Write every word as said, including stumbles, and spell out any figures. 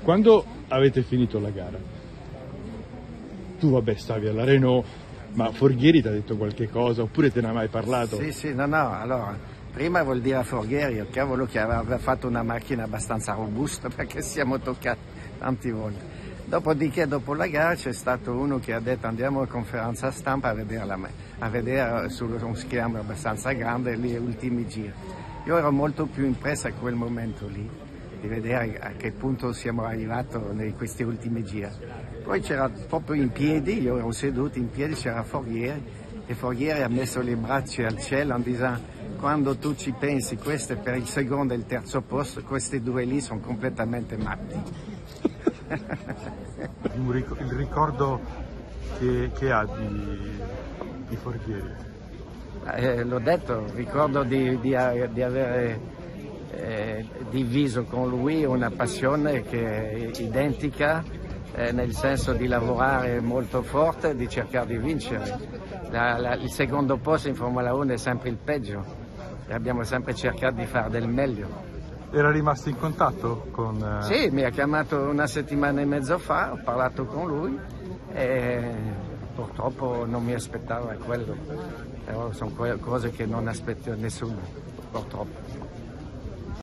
Quando avete finito la gara, tu vabbè stavi alla Renault, ma Forghieri ti ha detto qualche cosa oppure te ne ha mai parlato? Sì, sì, no, no, allora, prima vuol dire a Forghieri, cavolo che aveva fatto una macchina abbastanza robusta perché siamo toccati tante volte. Dopodiché, dopo la gara, c'è stato uno che ha detto andiamo a conferenza stampa a vedere, la, a vedere su uno schermo abbastanza grande gli ultimi giri. Io ero molto più impressa a quel momento lì, di vedere a che punto siamo arrivati in questi ultimi giri. Poi c'era proprio in piedi, io ero seduto in piedi, c'era Forghieri, e Forghieri ha messo le braccia al cielo dicendo quando tu ci pensi, questo è per il secondo e il terzo posto, questi due lì sono completamente matti. Il ricordo che, che ha di, di Forghieri? Eh, l'ho detto, ricordo di, di, di avere eh, diviso con lui una passione che è identica, eh, nel senso di lavorare molto forte e di cercare di vincere. La, la, il secondo posto in Formula uno è sempre il peggio e abbiamo sempre cercato di fare del meglio. Era rimasto in contatto con... Uh... Sì, mi ha chiamato una settimana e mezzo fa, ho parlato con lui e purtroppo non mi aspettava quello, però sono cose che non aspetto nessuno, purtroppo.